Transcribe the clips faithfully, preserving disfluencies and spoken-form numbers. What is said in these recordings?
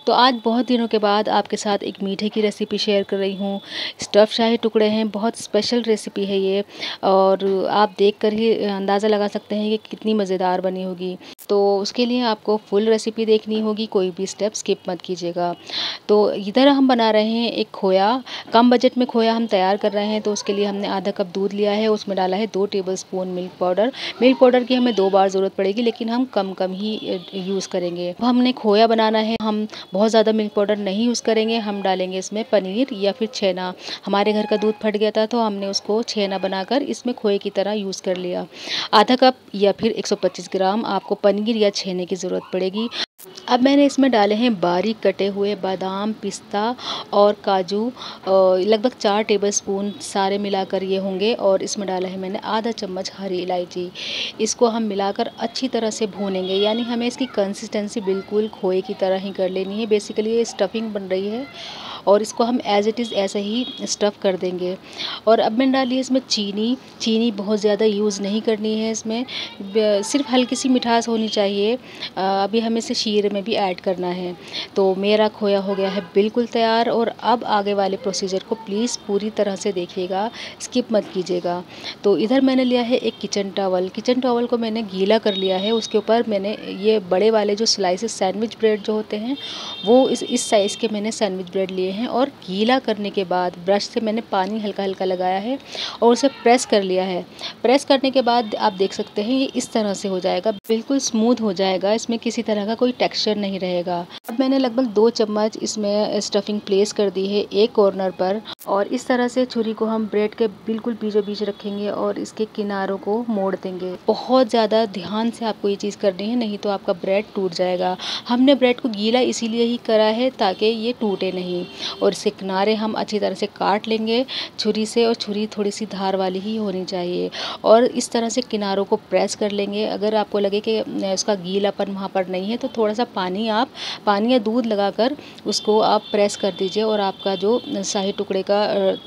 तो आज बहुत दिनों के बाद आपके साथ एक मीठे की रेसिपी शेयर कर रही हूँ। स्टफ़ शाही टुकड़े हैं, बहुत स्पेशल रेसिपी है ये और आप देखकर ही अंदाज़ा लगा सकते हैं कि कितनी मज़ेदार बनी होगी। तो उसके लिए आपको फुल रेसिपी देखनी होगी, कोई भी स्टेप स्किप मत कीजिएगा। तो इधर हम बना रहे हैं एक खोया, कम बजट में खोया हम तैयार कर रहे हैं। तो उसके लिए हमने आधा कप दूध लिया है, उसमें डाला है दो tablespoon milk powder. Milk powder की हमें दो बार ज़रूरत पड़ेगी, लेकिन हम कम-कम ही यूज़ करेंगे। अब हमने खोया बनाना है, हम बहुत ज़्यादा मिल्क पाउडर नहीं यूज़ करेंगे, हम डालेंगे इसमें पनीर या फिर छेना। हमारे घर का दूध फट गया था, तो हमने उसको छेना बनाकर इसमें खोए की तरह यूज़ कर लिया। आधा कप या फिर एक सौ पच्चीस ग्राम आपको पनीर या छेने की ज़रूरत पड़ेगी। अब मैंने इसमें डाले हैं बारीक कटे हुए बादाम, पिस्ता और काजू, लगभग चार टेबलस्पून सारे मिलाकर ये होंगे। और इसमें डाला है मैंने आधा चम्मच हरी इलायची। इसको हम मिलाकर अच्छी तरह से भूनेंगे, यानी हमें इसकी कंसिस्टेंसी बिल्कुल खोए की तरह ही कर लेनी है। बेसिकली ये स्टफिंग बन रही है और इसको हम एज़ इट इज़ ऐसे ही स्टफ़ कर देंगे। और अब मैंने डाली है इसमें चीनी। चीनी बहुत ज़्यादा यूज़ नहीं करनी है इसमें, सिर्फ हल्की सी मिठास होनी चाहिए। अभी हमें इसे शीरे में भी ऐड करना है। तो मेरा खोया हो गया है बिल्कुल तैयार। और अब आगे वाले प्रोसीजर को प्लीज़ पूरी तरह से देखिएगा, स्किप मत कीजिएगा। तो इधर मैंने लिया है एक किचन टॉवल। किचन टॉवल को मैंने गीला कर लिया है। उसके ऊपर मैंने ये बड़े वाले जो स्लाइसेस सैंडविच ब्रेड जो होते हैं, वो इस इस साइज़ के मैंने सैंडविच ब्रेड लिए हैं। और गीला करने के बाद ब्रश से मैंने पानी हल्का हल्का लगाया है और उसे प्रेस कर लिया है। प्रेस करने के बाद आप देख सकते हैं ये इस तरह से हो जाएगा, बिल्कुल स्मूथ हो जाएगा, इसमें किसी तरह का कोई टेक्सचर नहीं रहेगा। अब मैंने लगभग दो चम्मच इसमें स्टफिंग प्लेस कर दी है एक कॉर्नर पर। और इस तरह से छुरी को हम ब्रेड के बिल्कुल बीचों बीच रखेंगे और इसके किनारों को मोड़ देंगे। बहुत ज़्यादा ध्यान से आपको ये चीज़ करनी है, नहीं तो आपका ब्रेड टूट जाएगा। हमने ब्रेड को गीला इसीलिए ही करा है ताकि ये टूटे नहीं। और इसके किनारे हम अच्छी तरह से काट लेंगे छुरी से, और छुरी थोड़ी सी धार वाली ही होनी चाहिए। और इस तरह से किनारों को प्रेस कर लेंगे। अगर आपको लगे कि उसका गीलापन वहाँ पर नहीं है, तो थोड़ा सा पानी आप पानी या दूध लगाकर उसको आप प्रेस कर दीजिए और आपका जो शाही टुकड़े का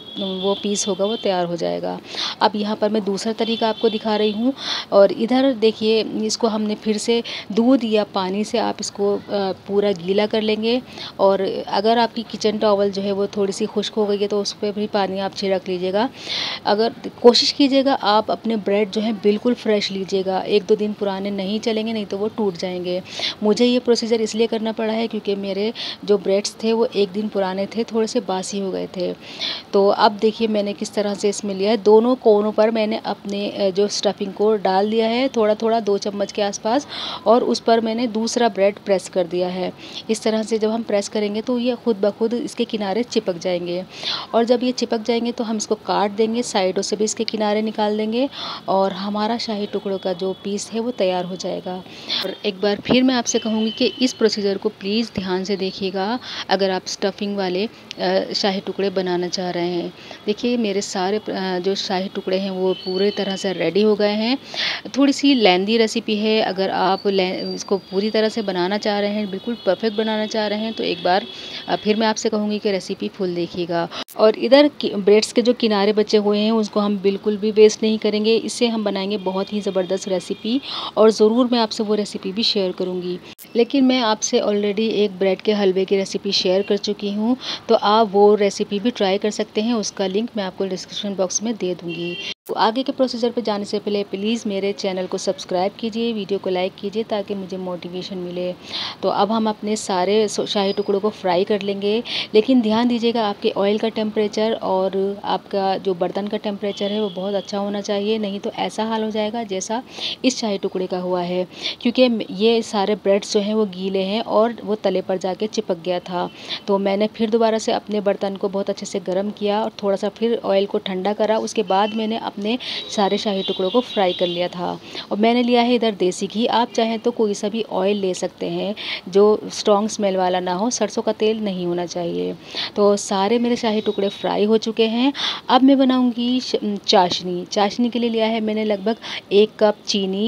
वो पीस होगा वो तैयार हो जाएगा। अब यहाँ पर मैं दूसरा तरीका आपको दिखा रही हूँ। और इधर देखिए, इसको हमने फिर से दूध या पानी से आप इसको पूरा गीला कर लेंगे। और अगर आपकी किचन टॉवल जो है वो थोड़ी सी खुश्क हो गई है, तो उस पर भी पानी आप छिड़क लीजिएगा। अगर कोशिश कीजिएगा आप अपने ब्रेड जो है बिल्कुल फ्रेश लीजिएगा, एक दो दिन पुराने नहीं चलेंगे, नहीं तो वो टूट जाएंगे। मुझे ये प्रोसीजर इसलिए करना पड़ा है क्योंकि मेरे जो ब्रेड्स थे वो एक दिन पुराने थे, थोड़े से बासी हो गए थे। तो अब देखिए मैंने किस तरह से इसमें लिया है। दोनों कोनों पर मैंने अपने जो स्टफिंग को डाल दिया है, थोड़ा थोड़ा दो चम्मच के आसपास। और उस पर मैंने दूसरा ब्रेड प्रेस कर दिया है। इस तरह से जब हम प्रेस करेंगे तो ये खुद ब खुद इसके किनारे चिपक जाएंगे। और जब ये चिपक जाएंगे तो हम इसको काट देंगे, साइडों से भी इसके किनारे निकाल देंगे, और हमारा शाही टुकड़ों का जो पीस है वो तैयार हो जाएगा। और एक बार फिर मैं आपसे कहूँगी कि इस प्रोसीजर को प्लीज़ ध्यान से देखिएगा अगर आप स्टफिंग वाले शाही टुकड़े बनाना चाह रहे हैं। देखिए मेरे सारे जो शाही टुकड़े हैं वो पूरे तरह से रेडी हो गए हैं। थोड़ी सी लेंदी रेसिपी है, अगर आप इसको पूरी तरह से बनाना चाह रहे हैं, बिल्कुल परफेक्ट बनाना चाह रहे हैं, तो एक बार फिर मैं आपसे कहूँगी कि रेसिपी फुल देखिएगा। और इधर ब्रेड्स के जो किनारे बचे हुए हैं उसको हम बिल्कुल भी वेस्ट नहीं करेंगे, इससे हम बनाएंगे बहुत ही ज़बरदस्त रेसिपी। और ज़रूर मैं आपसे वो रेसिपी भी शेयर करूँगी। लेकिन मैं आपसे ऑलरेडी एक ब्रेड के हलवे की रेसिपी शेयर कर चुकी हूँ, तो आप वो रेसिपी भी ट्राई कर सकते हैं। उसका लिंक मैं आपको डिस्क्रिप्शन बॉक्स में दे दूँगी। तो आगे के प्रोसीजर पे जाने से पहले प्लीज़ मेरे चैनल को सब्सक्राइब कीजिए, वीडियो को लाइक कीजिए ताकि मुझे मोटिवेशन मिले। तो अब हम अपने सारे शाही टुकड़ों को फ्राई कर लेंगे। लेकिन ध्यान दीजिएगा आपके ऑयल का टेम्परेचर और आपका जो बर्तन का टेम्परेचर है वो बहुत अच्छा होना चाहिए, नहीं तो ऐसा हाल हो जाएगा जैसा इस शाही टुकड़े का हुआ है। क्योंकि ये सारे ब्रेड्स जो हैं वो गीले हैं और वो तले पर जाके चिपक गया था। तो मैंने फिर दोबारा से अपने बर्तन को बहुत अच्छे से गर्म किया और थोड़ा सा फिर ऑयल को ठंडा करा। उसके बाद मैंने अपने सारे शाही टुकड़ों को फ्राई कर लिया था। और मैंने लिया है इधर देसी घी, आप चाहें तो कोई सा भी ऑयल ले सकते हैं जो स्ट्रॉन्ग स्मेल वाला ना हो, सरसों का तेल नहीं होना चाहिए। तो सारे मेरे शाही टुकड़े फ्राई हो चुके हैं। अब मैं बनाऊंगी चाशनी। चाशनी के लिए लिया है मैंने लगभग एक कप चीनी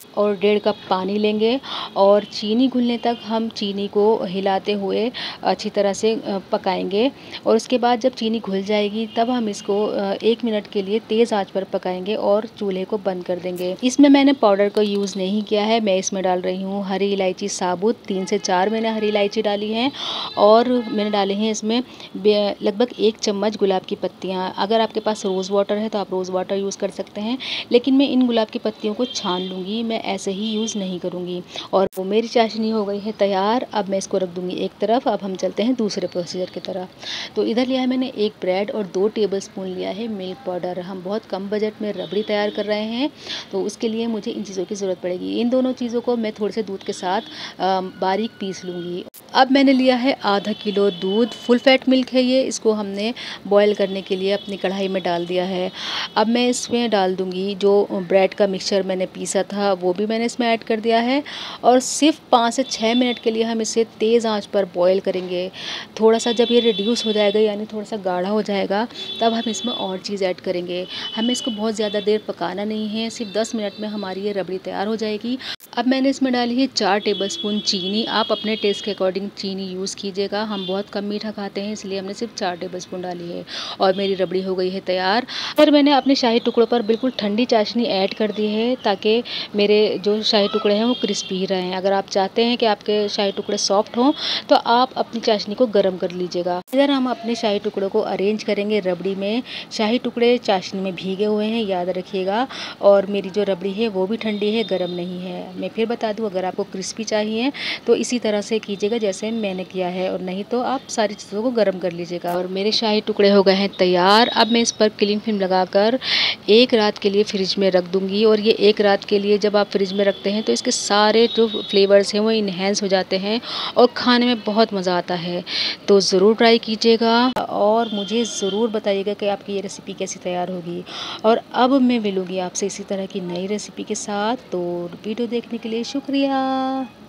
और डेढ़ कप पानी लेंगे और चीनी घुलने तक हम चीनी को हिलाते हुए अच्छी तरह से पकाएंगे। और उसके बाद जब चीनी घुल जाएगी तब हम इसको एक मिनट के लिए तेज़ आंच पर पकाएंगे और चूल्हे को बंद कर देंगे। इसमें मैंने पाउडर का यूज़ नहीं किया है, मैं इसमें डाल रही हूँ हरी इलायची साबुत, तीन से चार मैंने हरी इलायची डाली हैं और मैंने डाले हैं इसमें लगभग एक चम्मच गुलाब की पत्तियाँ। अगर आपके पास रोज़ वाटर है तो आप रोज़ वाटर यूज़ कर सकते हैं, लेकिन मैं इन गुलाब की पत्तियों को छान लूँगी, मैं ऐसे ही यूज़ नहीं करूँगी। और वो मेरी चाशनी हो गई है तैयार। अब मैं इसको रख दूँगी एक तरफ। अब हम चलते हैं दूसरे प्रोसीजर की तरफ। तो इधर लिया है मैंने एक ब्रेड और दो टेबलस्पून लिया है मिल्क पाउडर। हम बहुत कम बजट में रबड़ी तैयार कर रहे हैं, तो उसके लिए मुझे इन चीज़ों की ज़रूरत पड़ेगी। इन दोनों चीज़ों को मैं थोड़े से दूध के साथ बारीक पीस लूँगी। अब मैंने लिया है आधा किलो दूध, फुल फैट मिल्क है ये। इसको हमने बॉयल करने के लिए अपनी कढ़ाई में डाल दिया है। अब मैं इसमें डाल दूँगी जो ब्रेड का मिक्सचर मैंने पीसा था, वो भी मैंने इसमें ऐड कर दिया है और सिर्फ पाँच से छः मिनट के लिए हम इसे तेज़ आंच पर बॉयल करेंगे। थोड़ा सा जब ये रिड्यूस हो जाएगा यानी थोड़ा सा गाढ़ा हो जाएगा तब हम इसमें और चीज़ ऐड करेंगे। हमें इसको बहुत ज़्यादा देर पकाना नहीं है, सिर्फ दस मिनट में हमारी ये रबड़ी तैयार हो जाएगी। अब मैंने इसमें डाली है चार टेबलस्पून चीनी। आप अपने टेस्ट के अकॉर्डिंग चीनी यूज़ कीजिएगा, हम बहुत कम मीठा खाते हैं इसलिए हमने सिर्फ चार टेबलस्पून डाली है और मेरी रबड़ी हो गई है तैयार। फिर मैंने अपने शाही टुकड़ों पर बिल्कुल ठंडी चाशनी ऐड कर दी है ताकि मेरे जो शाही टुकड़े हैं वो क्रिस्पी ही रहें। अगर आप चाहते हैं कि आपके शाही टुकड़े सॉफ्ट हों तो आप अपनी चाशनी को गर्म कर लीजिएगा। इधर हम अपने शाही टुकड़ों को अरेंज करेंगे रबड़ी में। शाही टुकड़े चाशनी में भीगे हुए हैं, याद रखिएगा। और मेरी जो रबड़ी है वो भी ठंडी है, गर्म नहीं है। मैं फिर बता दूं, अगर आपको क्रिस्पी चाहिए तो इसी तरह से कीजिएगा जैसे मैंने किया है, और नहीं तो आप सारी चीज़ों को गर्म कर लीजिएगा। और मेरे शाही टुकड़े हो गए हैं तैयार। अब मैं इस पर क्लिंग फिल्म लगाकर एक रात के लिए फ्रिज में रख दूंगी। और ये एक रात के लिए जब आप फ्रिज में रखते हैं तो इसके सारे जो फ्लेवर्स हैं वो इन्हेंस हो जाते हैं और खाने में बहुत मज़ा आता है। तो ज़रूर ट्राई कीजिएगा और मुझे ज़रूर बताइएगा कि आपकी ये रेसिपी कैसी तैयार होगी। और अब मैं मिलूँगी आपसे इसी तरह की नई रेसिपी के साथ। तो वीडियो देखने के लिए शुक्रिया।